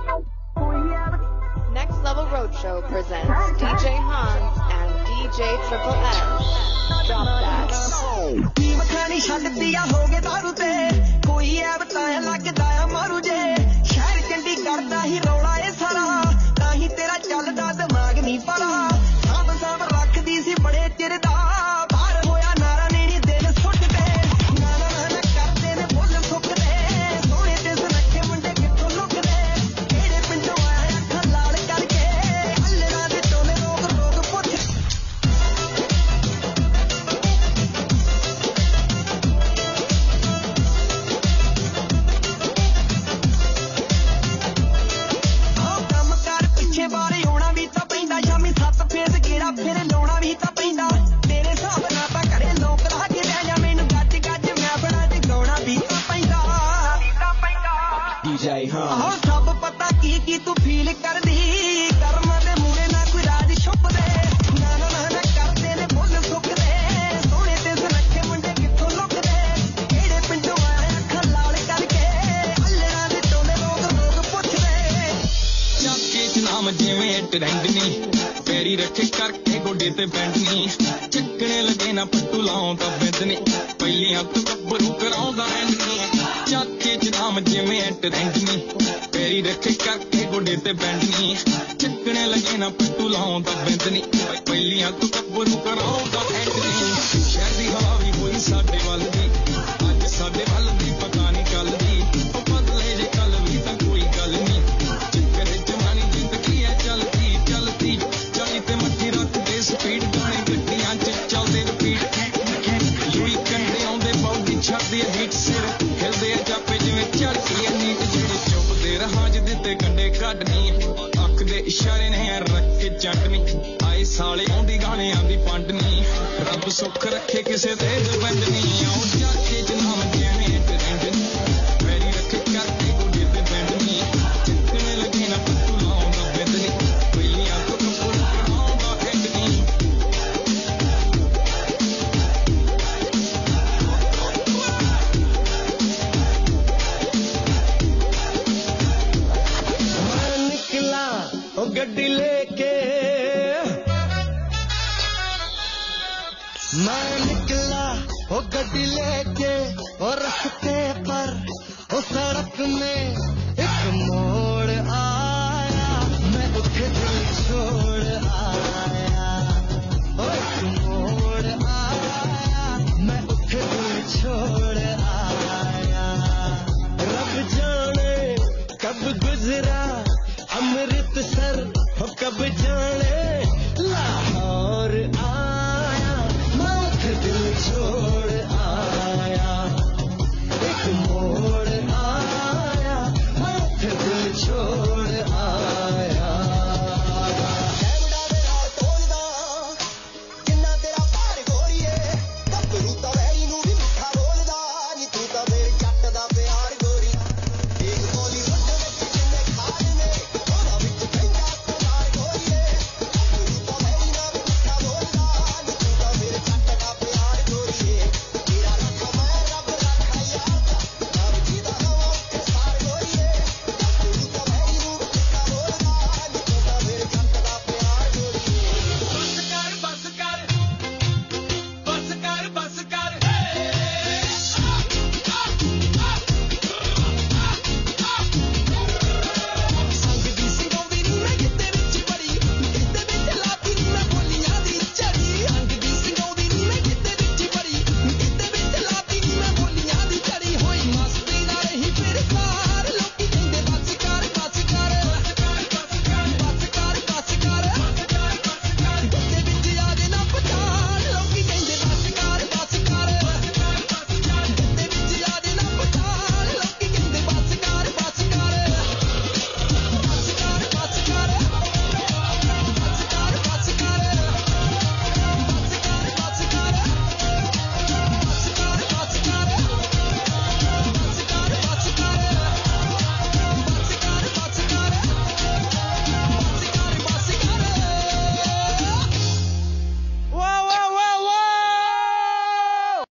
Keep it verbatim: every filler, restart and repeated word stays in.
Next Level Roadshow presents D J Hans and D J Triple S. Drop that. ਮਖਾਣੀ ਛੱਡਦੀ ਆ ਹੋ ਗਏ ਦਾਰੂ ਤੇ ਕੋਈ ਐ ਬਤਾਇਆ ਲੱਗਦਾ ਆ ਮਾਰੂ ਜੇ ਸ਼ਹਿਰ ਚੰਡੀ ਕਰਦਾ ਹੀ ਰੌਲਾ ਏ ਸਾਰਾ ਤਾਂ ਹੀ ਤੇਰਾ ਚੱਲਦਾ ਦਿਮਾਗ ਨਹੀਂ ਪਰਾ ਸਾਬ ਸਾਬ ਰੱਖਦੀ ਸੀ ਬੜੇ ਚਿਰ ਦਾ ਬਾਹਰ ਹੋਇਆ ਨਾਰਾ ਨੇੜੀ ਦਿਲ ਸੁੱਟਦੇ ਨਾ ਨਾ ਨਾ ਕਰਦੇ ਨੇ ਬੋਲ ਸੁੱਕਦੇ ਸੋਹਣੇ ਤੇ ਸੁਨੱਖੇ ਮੁੰਡੇ ਕਿੱਥੋਂ ਲੁਕਦੇ ਕਿਹੜੇ ਪਿੰਡੋਂ ਆਇਆ ਅੱਖਾਂ ਲਾਲ ਕਰਕੇ ਅੱਲੜਾ ਦੇ ਟੋਲੇ ਰੋਗ ਰੋਗ ਪੁੱਛ ਬਾਰੇ ਹੋਣਾ ਵੀ ਤਾਂ ਪੈਂਦਾ ਸ਼ਾਮੀ ਸੱਤ ਫੇਸ ਗੇੜਾ ਫਿਰ ਲਾਉਣਾ ਵੀ ਤਾਂ ਪੈਂਦਾ ਤੇਰੇ ਹਿਸਾਬ ਨਾਲ ਤਾਂ ਘਰੇ ਲੋਕ ਲਾ ਕੇ ਲੈ ਜਾ ਮੈਨੂੰ ਗੱਜ ਗੱਜ ਮੈਂ ਬਣਾ ਤੇ ਗਾਉਣਾ ਵੀ ਤਾਂ ਪੈਂਦਾ ਡੀਜੇ ਹਾਂ ਸਭ ਪਤਾ ਕੀ ਕੀ ਤੂੰ ਫੀਲ ਕਰਦੀ ਕਰਮਾਂ ਦੇ ਮੂਹਰੇ ਨਾ ਕੋਈ ਰਾਜ ਛੁਪਦੇ ਨਾ ਨਾ ਨਾ ਕਰਦੇ ਨੇ ਬੋਲ ਸੁੱਕਦੇ ਸੋਹਣੇ ਤੇ ਸੁਨੱਖੇ ਮੁੰਡੇ ਕਿੱਥੋਂ ਲੁਕਦੇ ਕਿਹੜੇ ਪਿੰਡੋਂ ਆਇਆ ਅੱਖਾਂ ਲਾਲ ਕਰਕੇ ਅੱਲੜਾ ਦੇ ਟੋਲੇ ਲੋਕ ਲੋਕ ਪੁੱਛਦੇ ਚੱਕੇ ਚ ਨਾਮ ਜਿਵੇਂ ਟਰੈਂਡ ਨੀ ਪੈਰੀ ਰੱਖੇ ਕਰਕੇ ਗੋਡੇ ਤੇ ਬੈਂਡ ਨੀ ਚੱਕਣੇ ਲੱਗੇ ਨਾ ਪੱਟੂ ਲਾਉਂਦਾ ਬਿੰਦ ਨੀ ਪਹਿਲੀਆਂ ਤੋਂ ਗੱਭਰੂ ਕਰਾਉਂਦਾ ਐਂਡ ਨੀ ਚੱਕੇ ਚ ਨਾਮ ਜਿਵੇਂ ਟਰੈਂਡ ਨੀ ਪੈਰੀ ਰੱਖੇ ਕਰਕੇ ਗੋਡੇ ਤੇ ਬੈਂਡ ਨੀ ਚੱਕਣੇ ਲੱਗੇ ਨਾ ਪੱਟੂ ਲਾਉਂਦਾ ਬਿੰਦ ਨੀ ਪਹਿਲੀਆਂ ਤੋਂ ਗੱਭਰੂ ਕਰਾਉਂਦਾ ਐਂਡ ਨੀ ਸ਼ਹਿਰ ਦੀ ਹਵਾ ਵੀ ਹੋਈ ਸਾਡੇ ਵੱਲ ਦੀ ਅੱਜ ਸਾਡੇ ਵੱਲ ਦੀ ਪਤਾ ਨਹੀਂ ਕੱਲ ਦੀ ਉਹ ਬਦਲੇ ਜੇ ਕੱਲ ਵੀ ਤਾਂ ਕੋਈ ਗੱਲ ਨੀ ਚਲਦੀ ਚਲਦੀ ਚਲੀ ਤੇ ਮੱਠੀ ਰੱਖਦੇ ਸਪੀਡ ਗਾਣੇ ਗੱਡੀਆਂ ਚ ਚੱਲਦੇ ਰਿਪੀਟ ਯੂਈ ਕੰਡੇ ਆਉਂਦੇ ਬੌਡੀ ਛੱਡਦੀ ਹੀਟ ਸਿਰ ਹਿਲਦੇ ਆ ਜਾਪੇ ਜਿਵੇਂ ਝੜਕੀ ਨੀਟ ਜਿਹੜੇ ਚੁੱਪਦੇ ਰਹਾਂ ਜਿਹਦੇ ਤੇ ਕੰਡੇ ਕੱਢਣੀ ਅੱਖ ਦੇ ਇਸ਼ਾਰੇ ਨੇ ਰੱਖ ਕੇ ਚਟਨੀ ਆਏ ਸਾਲੇ ਆਉਂਦੀ ਗਾਣਿਆਂ ਦੀ ਪੰਡਨੀ ਰੱਬ ਸੁੱਖ ਰੱਖੇ ਕਿਸੇ ਦੇ ਦਬੰਦ ਨਹੀਂ ਆਉ ਜਾਕੇ ਜਨਾਮ ਜਿਵੇਂ ਟਰੈਂਡ ਮੇਰੀ ਰੱਖੇ ਕਰਕੇ ਗੋਡੇ ਤੇ ਬੈਂਡ ਨਹੀਂ ਚੱਕਣੇ ਲੱਗੇ ਨਾ ਪੱਤੂ ਲਾਉਂਦਾ ਬਿੰਦ ਨਹੀਂ ਪਹਿਲੀਆਂ ਤੋਂ ਕੱਪੜ ਕਰਾਉਂਦਾ ਹੈਂਡ ਨਹੀਂ ਮੈਂ ਨਿਕਲਾ ਉਹ ਗੱਡੀ ਲੈ ਕੇ मैं निकला वो गड्डी लेके और रास्ते पर वो सड़क में एक मोड़ आया मैं उठे दिल छोड़ आया और एक मोड़ आया मैं उठे दिल छोड़ आया रब जाने कब गुजरा अमृतसर हो कब जाने